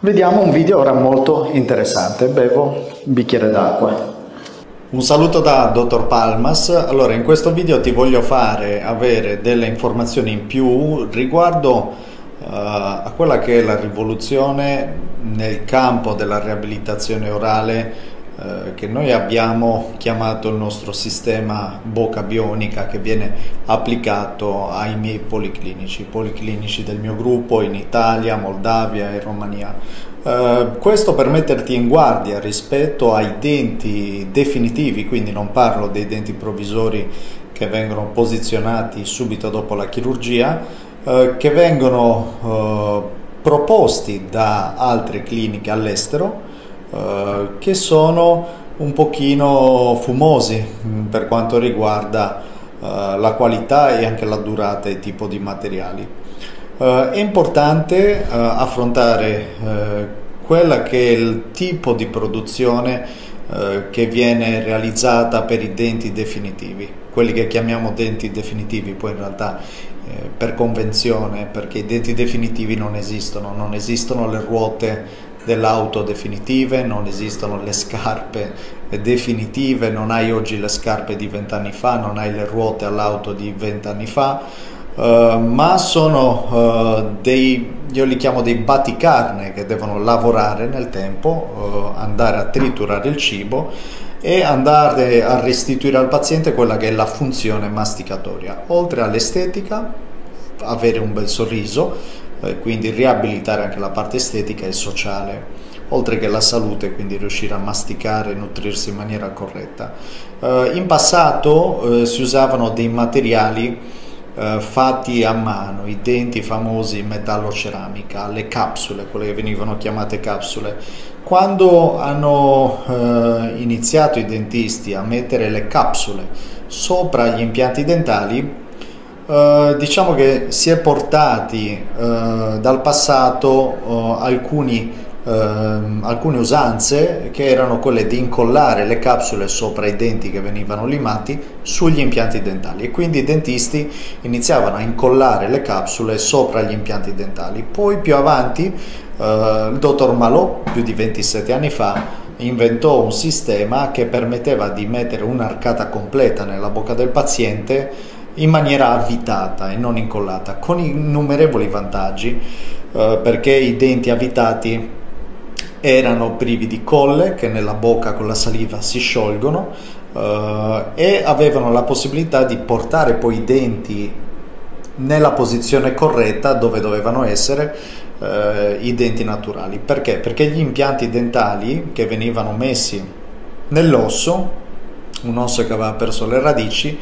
Vediamo un video ora molto interessante. Bevo un bicchiere d'acqua. Un saluto da Dottor Palmas. Allora, in questo video ti voglio fare avere delle informazioni in più riguardo a quella che è la rivoluzione nel campo della riabilitazione orale che noi abbiamo chiamato il nostro sistema bocca bionica, che viene applicato ai miei policlinici del mio gruppo in Italia, Moldavia e Romania. Questo per metterti in guardia rispetto ai denti definitivi, quindi non parlo dei denti provvisori che vengono posizionati subito dopo la chirurgia, che vengono proposti da altre cliniche all'estero, che sono un pochino fumosi per quanto riguarda la qualità e anche la durata e tipo di materiali. È importante affrontare quella che è il tipo di produzione che viene realizzata per i denti definitivi, quelli che chiamiamo denti definitivi, poi in realtà per convenzione, perché i denti definitivi non esistono le ruote dell'auto definitive, non esistono le scarpe definitive, non hai oggi le scarpe di 20 anni fa, non hai le ruote all'auto di 20 anni fa, ma sono io li chiamo dei batticarne, che devono lavorare nel tempo, andare a triturare il cibo e andare a restituire al paziente quella che è la funzione masticatoria, oltre all'estetica, avere un bel sorriso, quindi riabilitare anche la parte estetica e sociale, oltre che la salute, quindi riuscire a masticare e nutrirsi in maniera corretta. In passato si usavano dei materiali fatti a mano, i denti famosi in metalloceramica, le capsule, quelle che venivano chiamate capsule. Quando hanno iniziato i dentisti a mettere le capsule sopra gli impianti dentali, diciamo che si è portati dal passato alcune usanze, che erano quelle di incollare le capsule sopra i denti che venivano limati sugli impianti dentali, e quindi i dentisti iniziavano a incollare le capsule sopra gli impianti dentali. Poi più avanti il dottor Malot, più di 27 anni fa, inventò un sistema che permetteva di mettere un'arcata completa nella bocca del paziente in maniera avvitata e non incollata, con innumerevoli vantaggi, perché i denti avvitati erano privi di colle che nella bocca con la saliva si sciolgono, e avevano la possibilità di portare poi i denti nella posizione corretta dove dovevano essere i denti naturali. Perché? Perché gli impianti dentali che venivano messi nell'osso, un osso che aveva perso le radici,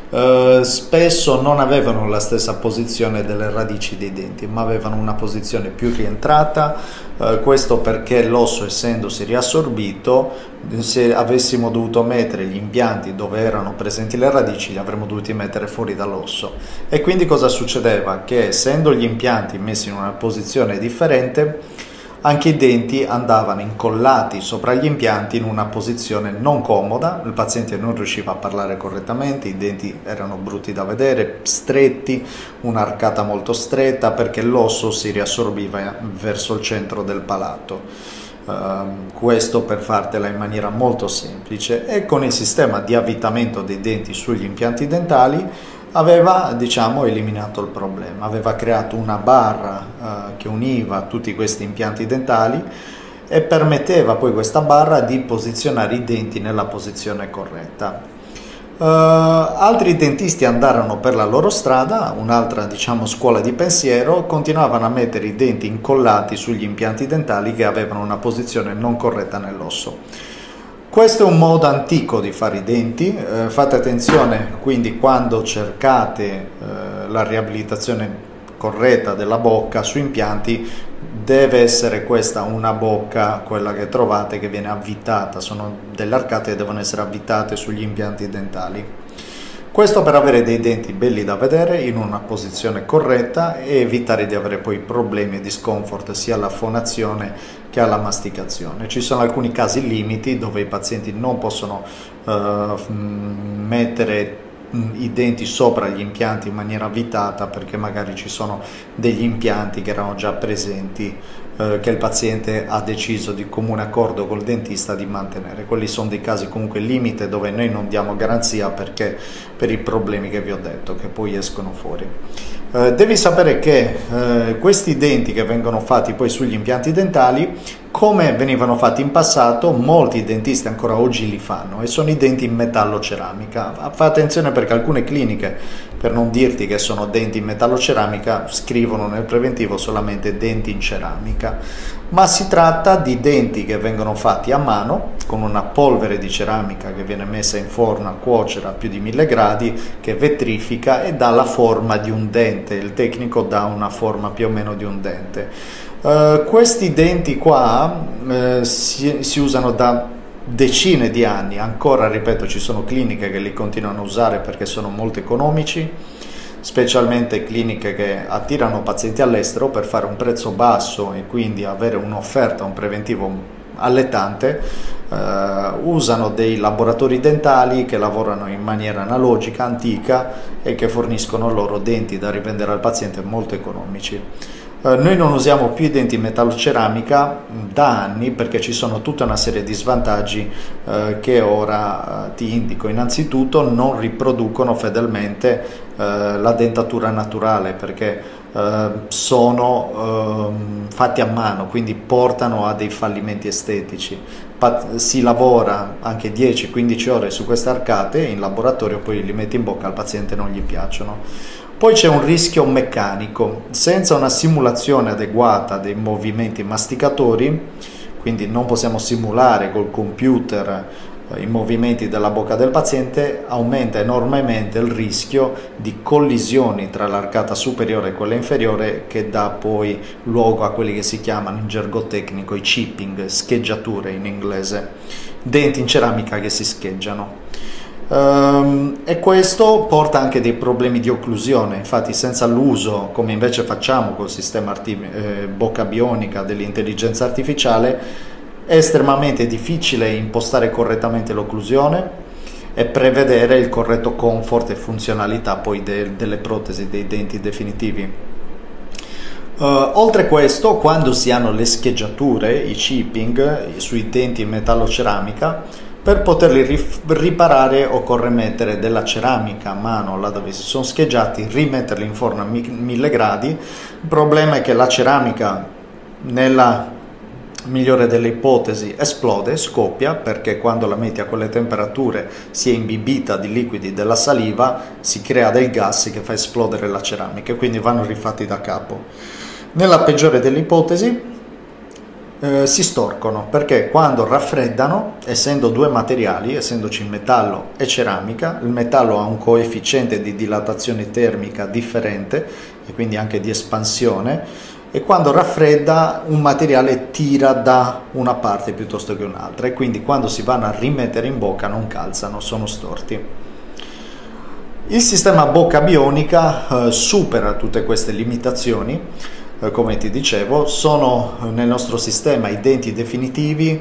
spesso non avevano la stessa posizione delle radici dei denti, ma avevano una posizione più rientrata. Questo perché l'osso, essendosi riassorbito, se avessimo dovuto mettere gli impianti dove erano presenti le radici, li avremmo dovuti mettere fuori dall'osso. E quindi cosa succedeva? Che essendo gli impianti messi in una posizione differente, anche i denti andavano incollati sopra gli impianti in una posizione non comoda, il paziente non riusciva a parlare correttamente, i denti erano brutti da vedere, stretti, un'arcata molto stretta, perché l'osso si riassorbiva verso il centro del palato. Questo per fartela in maniera molto semplice. E con il sistema di avvitamento dei denti sugli impianti dentali aveva, diciamo, eliminato il problema, aveva creato una barra che univa tutti questi impianti dentali e permetteva poi questa barra di posizionare i denti nella posizione corretta. Altri dentisti andarono per la loro strada, un'altra, diciamo, scuola di pensiero, continuavano a mettere i denti incollati sugli impianti dentali che avevano una posizione non corretta nell'osso. Questo è un modo antico di fare i denti, fate attenzione quindi quando cercate la riabilitazione corretta della bocca su impianti, deve essere questa una bocca, quella che trovate, che viene avvitata, sono delle arcate che devono essere avvitate sugli impianti dentali. Questo per avere dei denti belli da vedere in una posizione corretta e evitare di avere poi problemi e discomfort sia alla fonazione che alla masticazione. Ci sono alcuni casi limiti dove i pazienti non possono mettere i denti sopra gli impianti in maniera avvitata, perché magari ci sono degli impianti che erano già presenti che il paziente ha deciso di comune accordo col dentista di mantenere. Quelli sono dei casi comunque limite dove noi non diamo garanzia perché per i problemi che vi ho detto che poi escono fuori. Devi sapere che questi denti che vengono fatti poi sugli impianti dentali, come venivano fatti in passato, molti dentisti ancora oggi li fanno e sono i denti in metallo ceramica. Fai attenzione perché alcune cliniche, per non dirti che sono denti in metallo ceramica, scrivono nel preventivo solamente denti in ceramica, ma si tratta di denti che vengono fatti a mano con una polvere di ceramica che viene messa in forno a cuocere a più di 1000 gradi, che vetrifica e dà la forma di un dente. Il tecnico dà una forma più o meno di un dente. Questi denti qua si usano da decine di anni, ancora ripeto ci sono cliniche che li continuano a usare perché sono molto economici, specialmente cliniche che attirano pazienti all'estero per fare un prezzo basso e quindi avere un'offerta, un preventivo allettante. Usano dei laboratori dentali che lavorano in maniera analogica, antica, e che forniscono loro denti da rivendere al paziente molto economici. Noi non usiamo più i denti in metallo ceramica da anni perché ci sono tutta una serie di svantaggi che ora ti indico. Innanzitutto non riproducono fedelmente la dentatura naturale perché sono fatti a mano, quindi portano a dei fallimenti estetici. Si lavora anche 10-15 ore su queste arcate in laboratorio, poi li metti in bocca al paziente e non gli piacciono. Poi c'è un rischio meccanico: senza una simulazione adeguata dei movimenti masticatori, quindi non possiamo simulare col computer i movimenti della bocca del paziente, aumenta enormemente il rischio di collisioni tra l'arcata superiore e quella inferiore, che dà poi luogo a quelli che si chiamano in gergo tecnico i chipping, scheggiature in inglese, denti in ceramica che si scheggiano. E questo porta anche dei problemi di occlusione. Infatti, senza l'uso, come invece facciamo col sistema bocca bionica dell'intelligenza artificiale, è estremamente difficile impostare correttamente l'occlusione e prevedere il corretto comfort e funzionalità poi delle protesi, dei denti definitivi. Oltre a questo, quando si hanno le scheggiature, i chipping sui denti in metallo ceramica, per poterli riparare occorre mettere della ceramica a mano là dove si sono scheggiati, rimetterli in forno a 1000 gradi. Il problema è che la ceramica, nella migliore delle ipotesi, esplode, scoppia, perché quando la metti a quelle temperature si è imbibita di liquidi della saliva, si crea del gas che fa esplodere la ceramica e quindi vanno rifatti da capo. Nella peggiore delle ipotesi si storcono, perché quando raffreddano, essendo due materiali, essendoci metallo e ceramica, il metallo ha un coefficiente di dilatazione termica differente e quindi anche di espansione, e quando raffredda un materiale tira da una parte piuttosto che un'altra, e quindi quando si vanno a rimettere in bocca non calzano, sono storti. Il sistema bocca bionica supera tutte queste limitazioni. Come ti dicevo, sono nel nostro sistema i denti definitivi,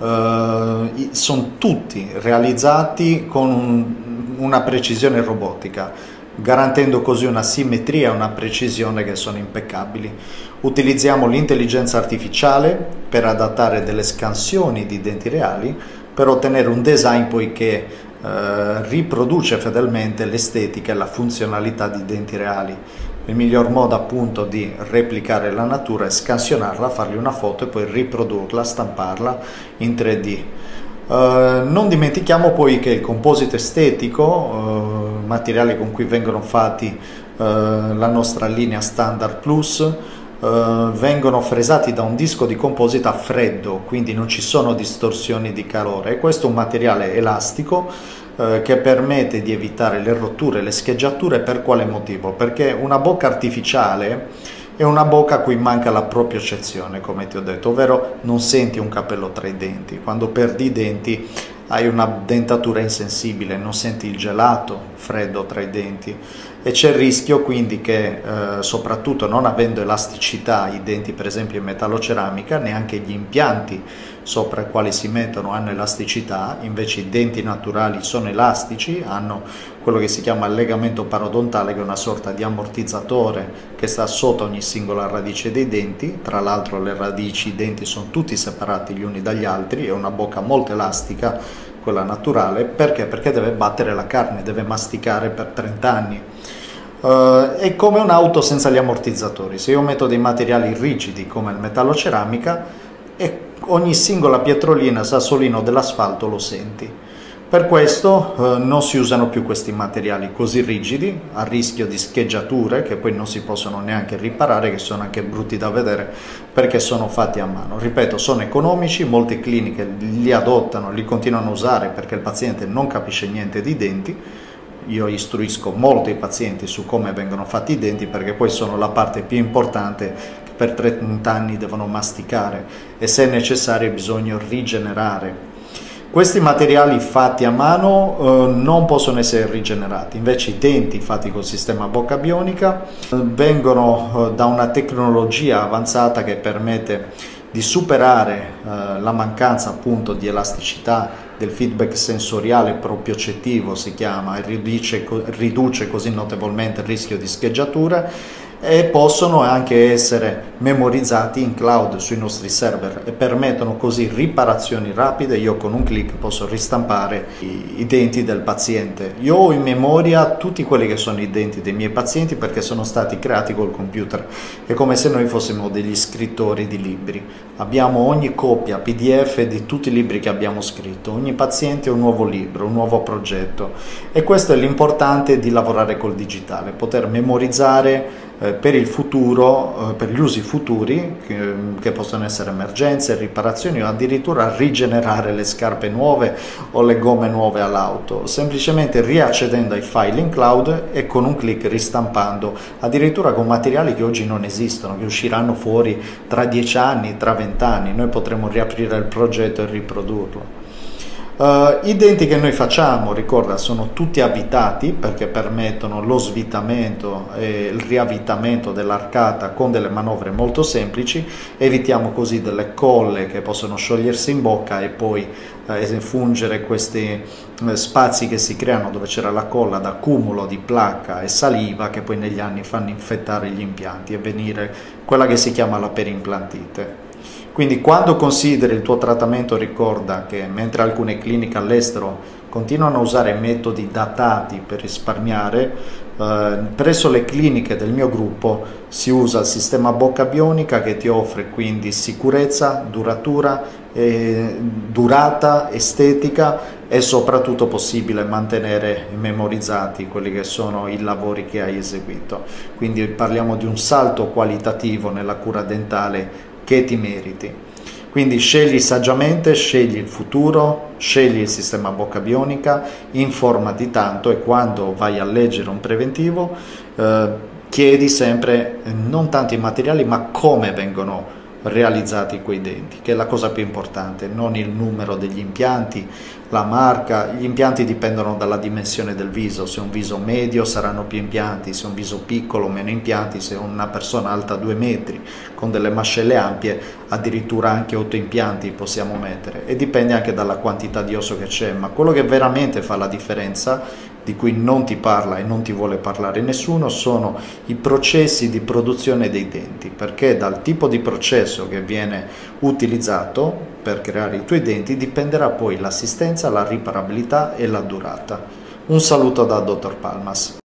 sono tutti realizzati con una precisione robotica, garantendo così una simmetria e una precisione che sono impeccabili. Utilizziamo l'intelligenza artificiale per adattare delle scansioni di denti reali, per ottenere un design poi che riproduce fedelmente l'estetica e la funzionalità di denti reali. Il miglior modo appunto di replicare la natura è scansionarla, fargli una foto e poi riprodurla, stamparla in 3D. Non dimentichiamo poi che il composito estetico, materiale con cui vengono fatti la nostra linea Standard Plus, vengono fresati da un disco di composita a freddo, quindi non ci sono distorsioni di calore, e questo è un materiale elastico che permette di evitare le rotture, le scheggiature. Per quale motivo? Perché una bocca artificiale è una bocca a cui manca la propiocezione, come ti ho detto, ovvero non senti un capello tra i denti. Quando perdi i denti hai una dentatura insensibile, non senti il gelato freddo tra i denti, e c'è il rischio quindi che soprattutto non avendo elasticità i denti per esempio in metalloceramica, neanche gli impianti sopra i quali si mettono hanno elasticità, invece i denti naturali sono elastici, hanno quello che si chiama legamento parodontale, che è una sorta di ammortizzatore che sta sotto ogni singola radice dei denti. Tra l'altro le radici, i denti sono tutti separati gli uni dagli altri, è una bocca molto elastica, quella naturale. Perché? Perché deve battere la carne, deve masticare per 30 anni. È come un'auto senza gli ammortizzatori. Se io metto dei materiali rigidi come il metalloceramica, e ogni singola pietrolina, sassolino dell'asfalto lo senti. Per questo non si usano più questi materiali così rigidi, a rischio di scheggiature che poi non si possono neanche riparare, che sono anche brutti da vedere perché sono fatti a mano. Ripeto, sono economici, molte cliniche li adottano, li continuano a usare perché il paziente non capisce niente di denti. Io istruisco molto i pazienti su come vengono fatti i denti perché poi sono la parte più importante. Per 30 anni devono masticare e se è necessario bisogna rigenerare. Questi materiali fatti a mano non possono essere rigenerati, invece i denti fatti col sistema bocca bionica vengono da una tecnologia avanzata che permette di superare la mancanza appunto di elasticità del feedback sensoriale propriocettivo, si chiama, e riduce così notevolmente il rischio di scheggiatura, e possono anche essere memorizzati in cloud sui nostri server e permettono così riparazioni rapide. Io con un clic posso ristampare i denti del paziente. Io ho in memoria tutti quelli che sono i denti dei miei pazienti perché sono stati creati col computer. È come se noi fossimo degli scrittori di libri. Abbiamo ogni copia PDF di tutti i libri che abbiamo scritto. Ogni paziente è un nuovo libro, un nuovo progetto, e questo è l'importante di lavorare col digitale, poter memorizzare per il futuro, per gli usi futuri che possono essere emergenze, riparazioni o addirittura rigenerare le scarpe nuove o le gomme nuove all'auto, semplicemente riaccedendo ai file in cloud e con un clic ristampando, addirittura con materiali che oggi non esistono, che usciranno fuori tra 10 anni, tra 20 anni, noi potremo riaprire il progetto e riprodurlo. I denti che noi facciamo, ricorda, sono tutti avvitati perché permettono lo svitamento e il riavvitamento dell'arcata con delle manovre molto semplici. Evitiamo così delle colle che possono sciogliersi in bocca e poi fungere questi spazi che si creano dove c'era la colla da accumulo di placca e saliva che poi negli anni fanno infettare gli impianti e venire quella che si chiama la periimplantite. Quindi quando consideri il tuo trattamento ricorda che mentre alcune cliniche all'estero continuano a usare metodi datati per risparmiare, presso le cliniche del mio gruppo si usa il sistema bocca bionica che ti offre quindi sicurezza, durata, estetica e soprattutto possibile mantenere memorizzati quelli che sono i lavori che hai eseguito. Quindi parliamo di un salto qualitativo nella cura dentale che ti meriti. Quindi scegli saggiamente, scegli il futuro, scegli il sistema bocca bionica, informati tanto e quando vai a leggere un preventivo chiedi sempre non tanto i materiali ma come vengono realizzati quei denti, che è la cosa più importante, non il numero degli impianti, la marca. Gli impianti dipendono dalla dimensione del viso, se è un viso medio saranno più impianti, se è un viso piccolo meno impianti, se è una persona alta 2 metri con delle mascelle ampie addirittura anche 8 impianti possiamo mettere, e dipende anche dalla quantità di osso che c'è, ma quello che veramente fa la differenza, di cui non ti parla e non ti vuole parlare nessuno, sono i processi di produzione dei denti, perché dal tipo di processo che viene utilizzato per creare i tuoi denti dipenderà poi l'assistenza, la riparabilità e la durata. Un saluto da Dottor Palmas.